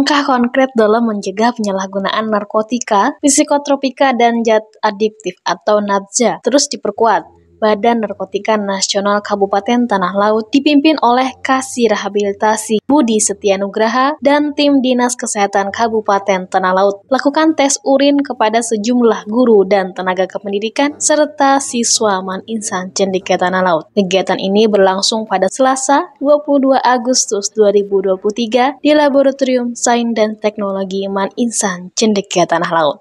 Langkah konkret dalam mencegah penyalahgunaan narkotika, psikotropika, dan zat adiktif atau NABZA terus diperkuat. Badan Narkotika Nasional Kabupaten Tanah Laut dipimpin oleh Kasih Rehabilitasi Budi Setianugraha dan tim Dinas Kesehatan Kabupaten Tanah Laut lakukan tes urin kepada sejumlah guru dan tenaga kependidikan serta siswa Man Insan Cendekia Tanah Laut. Kegiatan ini berlangsung pada Selasa 22 Agustus 2023 di Laboratorium Sains dan Teknologi Man Insan Cendekia Tanah Laut.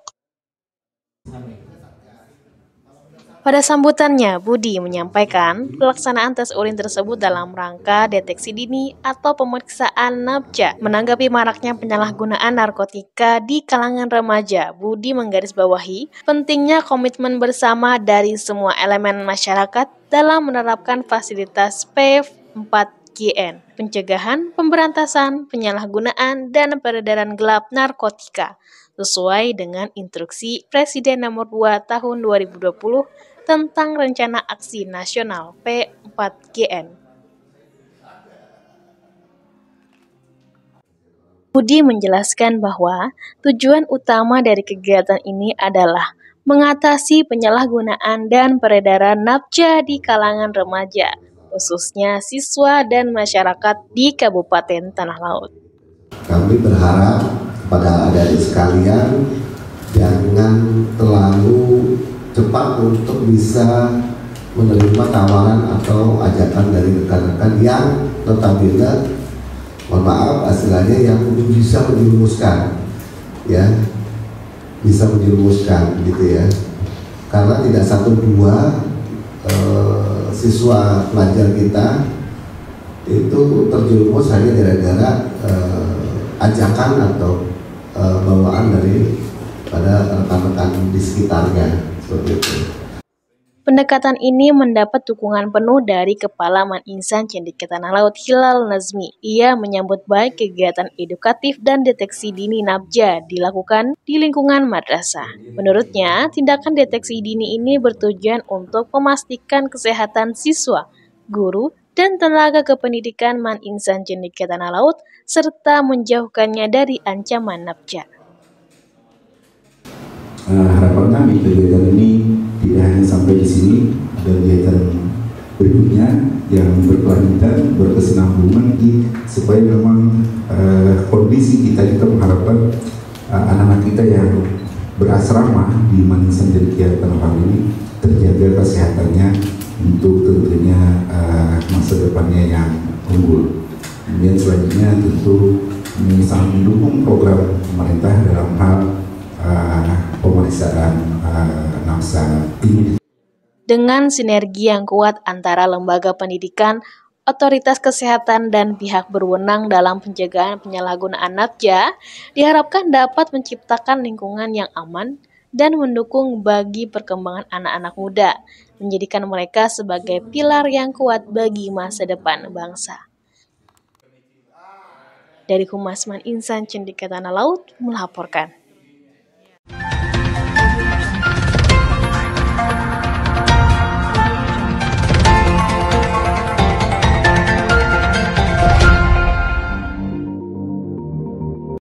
Pada sambutannya, Budi menyampaikan pelaksanaan tes urin tersebut dalam rangka deteksi dini atau pemeriksaan NABZA. Menanggapi maraknya penyalahgunaan narkotika di kalangan remaja, Budi menggarisbawahi pentingnya komitmen bersama dari semua elemen masyarakat dalam menerapkan fasilitas P4GN, pencegahan, pemberantasan, penyalahgunaan, dan peredaran gelap narkotika, sesuai dengan instruksi Presiden Nomor 2 Tahun 2020 tentang Rencana Aksi Nasional P4GN. Budi menjelaskan bahwa tujuan utama dari kegiatan ini adalah mengatasi penyalahgunaan dan peredaran NABZA di kalangan remaja, khususnya siswa dan masyarakat di Kabupaten Tanah Laut. Kami berharap kepada adik-adik sekalian jangan terlalu cepat untuk bisa menerima tawaran atau ajakan dari rekan-rekan yang notabene, mohon maaf istilahnya, yang bisa menjerumuskan, ya, bisa menjerumuskan gitu ya, karena tidak satu dua siswa pelajar kita itu terjerumus hanya gara-gara ajakan atau bawaan dari pada rekan-rekan di sekitarnya. Pendekatan ini mendapat dukungan penuh dari Kepala Man Insan Cendekia Tanah Laut Hilal Nazmi. Ia menyambut baik kegiatan edukatif dan deteksi dini NABZA dilakukan di lingkungan madrasah. Menurutnya, tindakan deteksi dini ini bertujuan untuk memastikan kesehatan siswa, guru, dan tenaga kependidikan Man Insan Cendekia Tanah Laut serta menjauhkannya dari ancaman NABZA. Harapan kami kegiatan ini tidak hanya sampai di sini, ada kegiatan berikutnya yang berkelanjutan, berkesinambungan, supaya memang kondisi kita mengharapkan anak-anak kita yang berasrama di Man Insan Cendekia Tanah Laut ini terjaga kesehatannya untuk tentunya masa depannya yang unggul. Kemudian selanjutnya tentu ini sangat mendukung program pemerintah dalam hal pemeriksaan NABZA ini. Dengan sinergi yang kuat antara lembaga pendidikan, otoritas kesehatan, dan pihak berwenang dalam pencegahan penyalahgunaan NABZA, diharapkan dapat menciptakan lingkungan yang aman dan mendukung bagi perkembangan anak-anak muda, menjadikan mereka sebagai pilar yang kuat bagi masa depan bangsa. Dari Humas Man Insan Cendekia Tanah Laut melaporkan.